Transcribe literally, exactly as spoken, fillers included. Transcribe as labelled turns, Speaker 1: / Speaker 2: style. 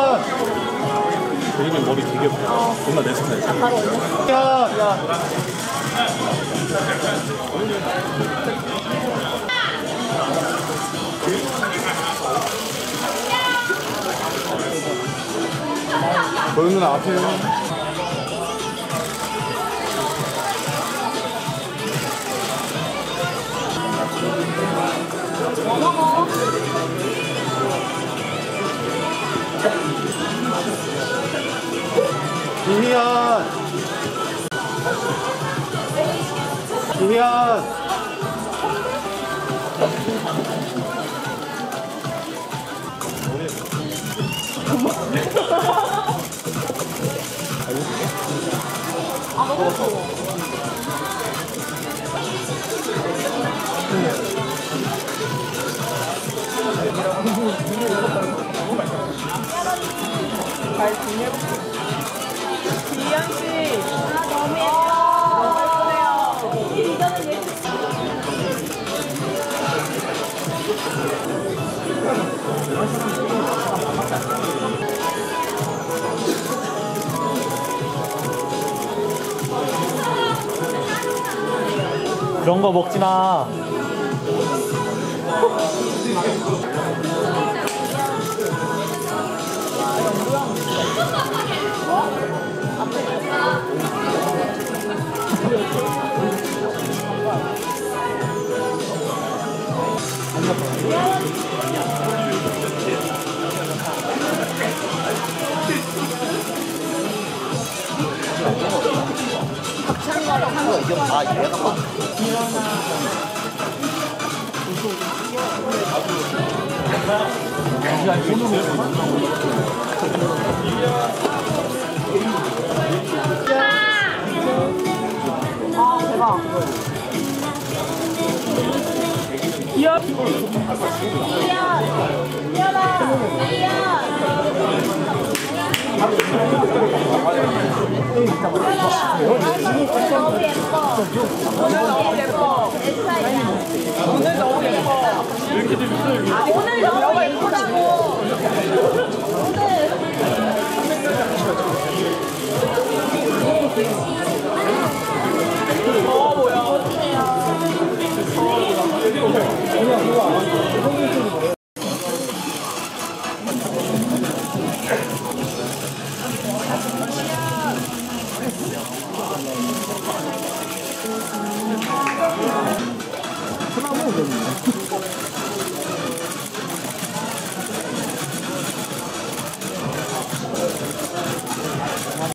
Speaker 1: 대리님 머리 되게 예뻐. 정말 내 스타일.
Speaker 2: 바로 올려.
Speaker 1: 야, 야. 보이는 누나 앞에.
Speaker 2: 먹어.
Speaker 1: 김희연. 김희연.
Speaker 2: 아, 먹었어. 잘 지내볼게. 기현씨. 아, 너무 예뻐. 너무 예쁘네요. 이거는 예쁘.
Speaker 1: 그런 거 먹지 마.
Speaker 3: 아, 이거
Speaker 2: 아, 대박. 기현. 기현. 기현아. 기현. 너무 예뻐. 오늘 너무 예뻐. 내 스타일이야. 오늘 너무 예뻐. 아, 오늘 너무 예쁘다고.